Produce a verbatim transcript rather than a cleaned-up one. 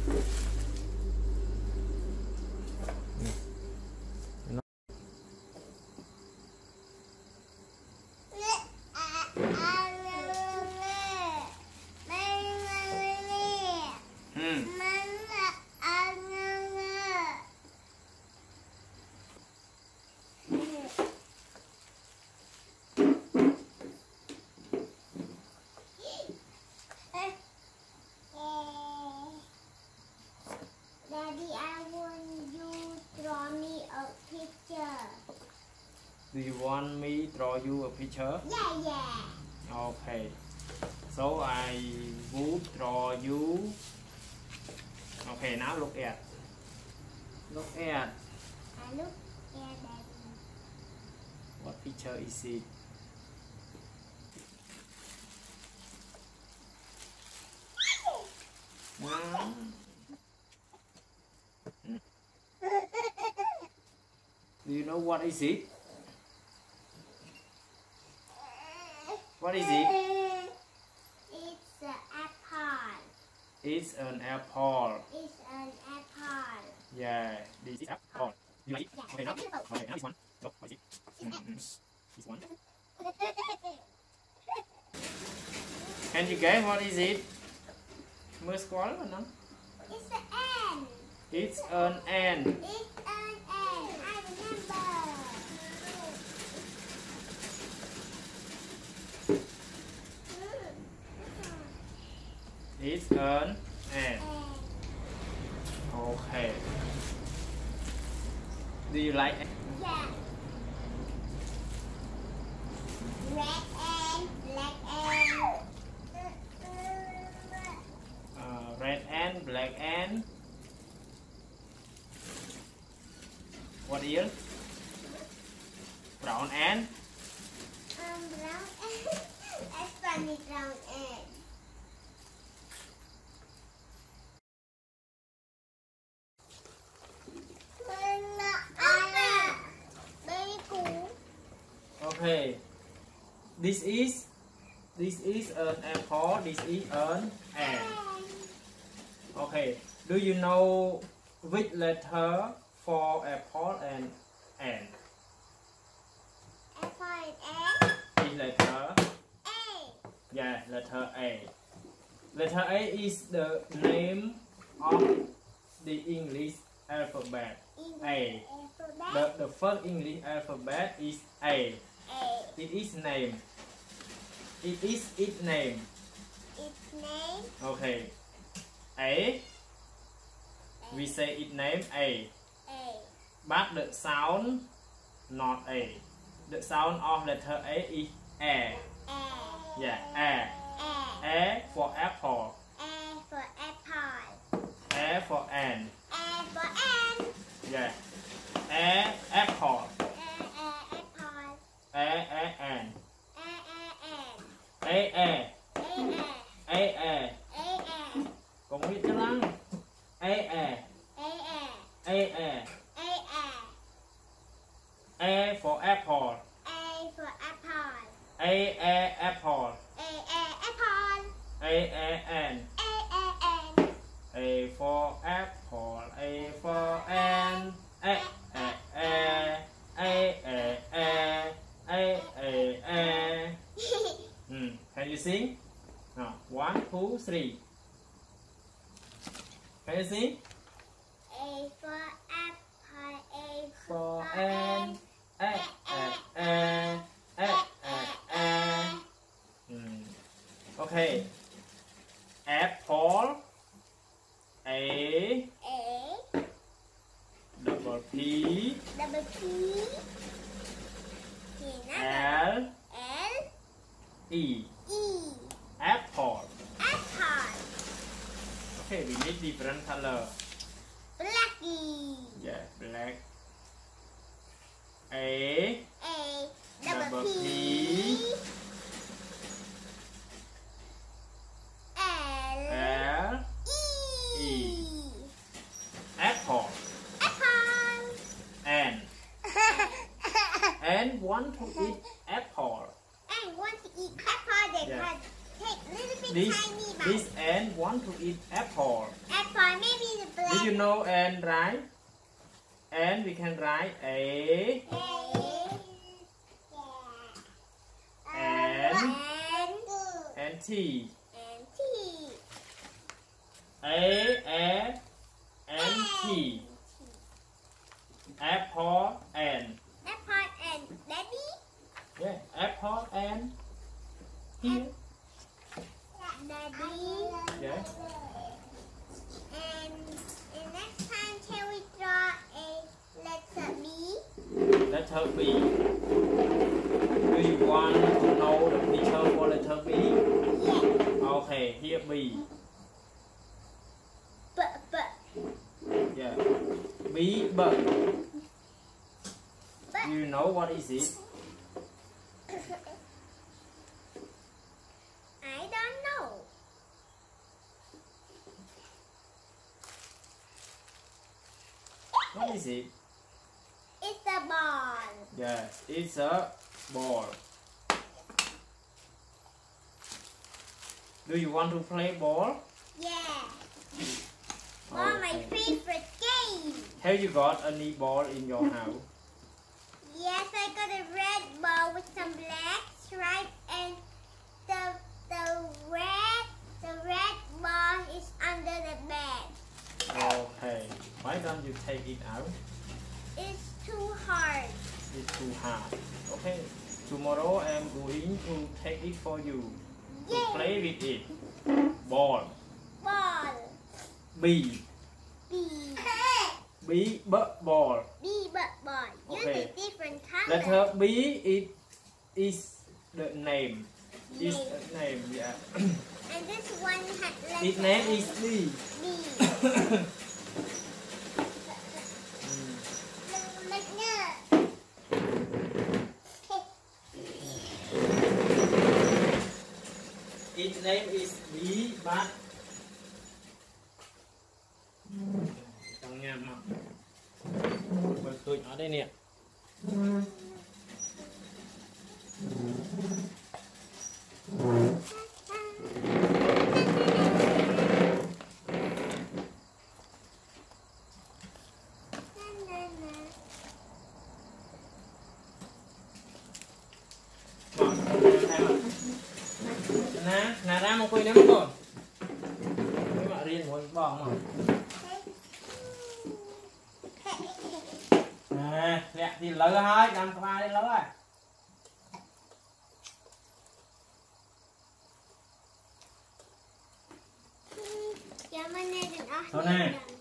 Do you want me draw you a picture? Yeah, yeah. Okay. So I would draw you. Okay, now look at. Look at. I look at that. What picture is it? One. Do you know what is it? What is it? It's an apple. It's an apple. It's an apple. Yeah, this is apple. You like it? Yeah, Okay, now, apple. okay, now this one. Look, what is it? Mm -hmm. This one. Can you guess what is it? Mới squall rồi nó. It's an ant. It's an ant. It's an ant. I remember. It's an ant. Okay. Do you like it? Yeah. Red ant, black ant. Uh, red ant, black ant. What else? Brown ant. Um, brown ant. That's funny, brown ant. Very cool. Okay. This is this is an apple. This is an ant. Okay. Do you know which letter for apple and ant? Apple and ant. Which letter? A. Yeah, letter A. Letter A is the name of the English alphabet. A. The, the first English alphabet is A. A. It is name. It is its name. Its name. Okay. A. We say its name A. A. But the sound not A. The sound of letter A is A. A. Yeah, A. A. A for apple. A for apple. A for ant. A for ant. Yeah. A apple. A. A. Apple. A a ant. A. A. Ant. A a. A. A. A a. A. A. Còn biết chứ lắm. A a. A. A. A a. A. A. A for apple. A for apple. A a apple. A. A. Apple. A a ant. A. A. Ant. A for apple. A for ant. A a a. A a a. A a a. Hmm. Can you sing? Now, one, two, three. Can you sing? A for apple. A For for ant. ant. A a a. A a a. Hmm. Okay. Apple. A. A. Double P. Double P. L. L. E. E. Apple. Apple. Okay, we need different color. Blacky. Yeah, black. A. A. Double Double P. P. L. L. E. E. Apple. Apple. And. And want to eat apple. And want to eat apple, they Yeah. can take little bit This tiny bite. this ant want to eat apple. Apple, maybe Do you know and write? And we can write A and and T. A and and T. Apple and. Apple and daddy. Yeah, apple and here. Daddy. Yeah. And, and next time can we draw a letter B? Letter B. Do you want to know the picture for letter B? Yeah. Okay, here B. B, B. Yeah. B, but. But. You know what is it? I don't know. What is it? It's a ball. Yeah, it's a ball. Do you want to play ball? Yeah. Oh, my favorite game. Have you got any ball in your house? Yes, I got a red ball with some black stripe, and the the red the red ball is under the bed. Okay. Why don't you take it out? It's too hard. It's too hard. Okay. Tomorrow I'm going to take it for you. To Yay. play with it. Ball. Ball. B. B. B, but ball. B but ball. Use Okay. a different color. Letter B, it is the name. Is Name. the name, yeah. And this one had letter Its name is B. B. Its name is B, but Chẳng nghe mà Bật tôi ở đây nè. Nè, nè ra một quỳ nè mọi người. Mấy bạn riêng một bò mà. Nè, nè thì lớn thôi, cầm cái ba đi lớn rồi. Dạ, bên này đừng ở. Thôi nè.